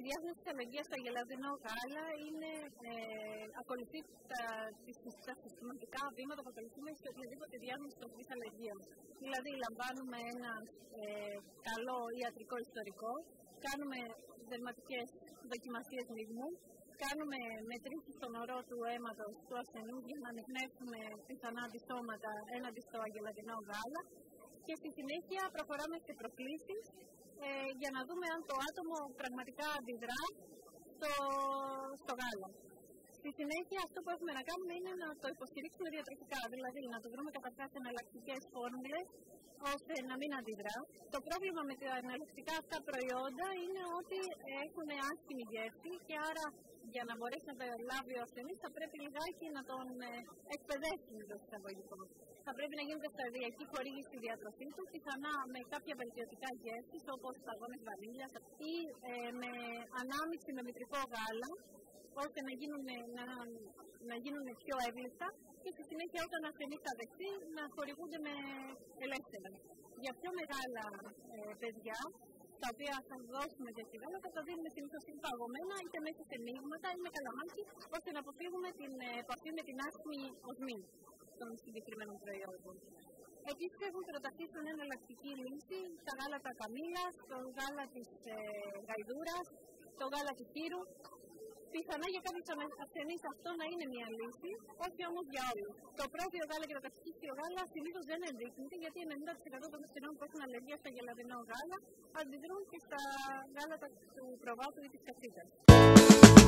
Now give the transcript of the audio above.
διάθεση της αλλεργίας στο αγελαδινό γάλα ακολουθεί τα συστηματικά βήματα που ακολουθούμε σε οποιαδήποτε διάγνωση τροφικής αλλεργίας. Δηλαδή, λαμβάνουμε ένα καλό ιατρικό ιστορικό, κάνουμε δερματικές δοκιμασίες μειγμού, κάνουμε μετρήσεις στον ορό του αίματος του ασθενούς για να ανιχνεύσουμε πιθανά αντισώματα έναντι στο αγελαδινό γάλα και στη συνέχεια προχωράμε σε προκλήσεις για να δούμε αν το άτομο πραγματικά αντιδρά στο γάλα. Στη συνέχεια αυτό που έχουμε να κάνουμε είναι να το υποστηρίξουμε διατροφικά, δηλαδή να το βρούμε καταρχάς εναλλακτικές φόρμουλες ώστε να μην αντιδρά. Το πρόβλημα με τα εναλλακτικά αυτά προϊόντα είναι ότι έχουν άσχημη γεύση και άρα για να μπορέσει να το λάβει ο ασθενής θα πρέπει λιγάκι να τον εκπαιδεύσουμε το συσταγωγικό. Θα πρέπει να γίνεται σταδιακή χορήγηση στη διατροφή του, πιθανά με κάποια βελτιωτικά γεύσεις όπως σταγόνες βανίλιας ή με ανάμειξη με μητρικό γάλα, ώστε να γίνουν πιο εύληπτα και στη συνέχεια όταν ο ασθενής θα δεχτεί να χορηγούνται με ελεύθερα. Για πιο μεγάλα παιδιά, τα οποία θα δώσουμε και στη γάλα, θα τα δίνουμε συνήθως παγωμένα είτε μέσα σε μείγματα ή με καλαμάκι, ώστε να αποφύγουμε την επαφή με την άσχημη οσμή των συγκεκριμένων προϊόντων. Επίσης έχουν προταθεί σαν εναλλακτική λύση τα γάλατα καμήλας, το γάλα της γαϊδούρας, το γάλα του χείρου. Πιθανά για κάποιους ασθενείς αυτό να είναι μια λύση, όχι όμως για όλους. Το πρόβιο γάλα και το καχυκίστιο γάλα συνήθως δεν ενδείκνυται, γιατί 90% των ασθενών που έχουν αλλεργία στο αγελαδινό γάλα αντιδρούν και στα γάλατα του προβάτου ή της κασίτας.